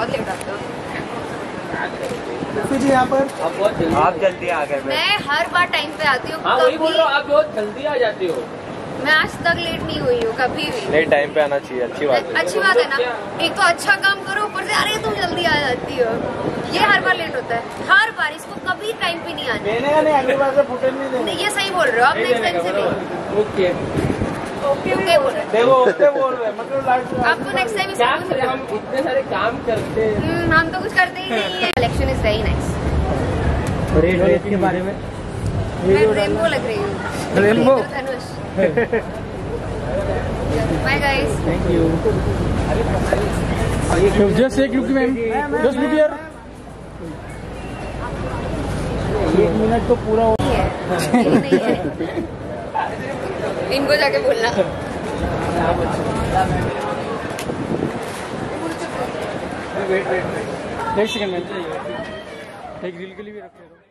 बहुत लेट आते हो। फिर यहाँ पर आप जल्दी आ गए। मैं हर बार टाइम पे आती हूँ। हाँ वही बोल रहा हूँ, आप बहुत जल्दी आ जाती हो। मैं आज तक लेट नहीं हुई हूँ कभी भी। नहीं, टाइम पे आना चाहिए, अच्छी बात है। अच्छी बात है ना, एक तो अच्छा काम करो, ऊपर से अरे तुम जल्दी आ जाती हो। ये हर बार लेट होता है, हर बार। इसको कभी टाइम पे नहीं आना। नहीं, अगली बार से फुटेज नहीं देंगे। ये सही बोल रहे हो आप, नेक्स्ट टाइम से नहीं। ओके ओके बोल रहे देखो ओके बोल रहे मतलब अब तो नेक्स्ट टाइम क्या करें, हम इतने सारे काम करते हैं। हम तो कुछ करते ही नहीं है। Collection is very nice. Rate के बारे में मैं रेनबो लग रही हूँ। रेनबो। धनुष। Bye guys. Thank you. Just एक look ma'am, just look here. 1 minute तो पूरा हो नहीं है। इनको जाके बोलना। वेट एक सेकंड मैम, एक रील के लिए भी रख रहा हूँ।